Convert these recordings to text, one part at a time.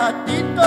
gatito.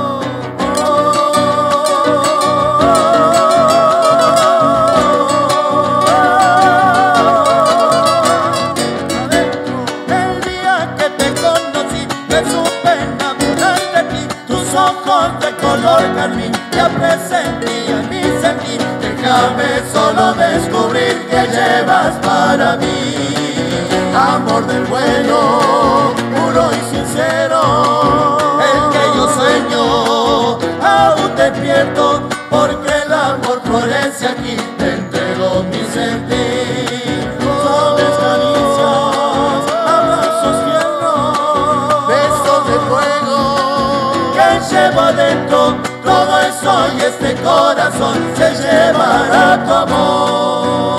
El día que te conocí me supe enamorar de ti. Tus ojos de color carmín ya presentían mi sentir. Déjame solo descubrir que llevas para mí amor del bueno, puro y sincero, el que yo sueño, aún despierto, porque el amor florece aquí, te entrego mi sentir. Suaves caricias, abrazos tiernos, besos de fuego, que llevo adentro, todo eso y este corazón se llevará tu amor.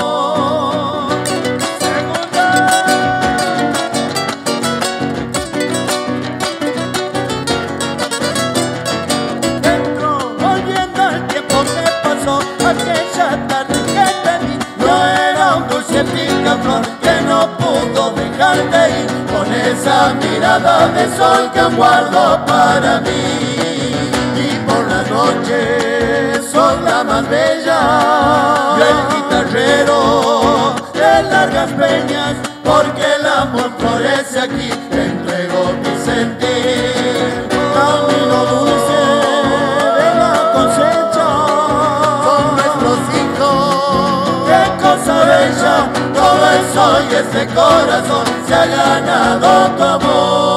Aquella tarde que te vi, no era un dulce picaflor que no pudo dejarte ir, con esa mirada de sol que aún guardo para mí. Y por la noche sos la más bella, yo el guitarrero de largas peñas, porque el amor florece aquí, te entrego mi sentir. Camino dulce de la cosecha, bella, todo eso y este corazón se ha ganado tu amor.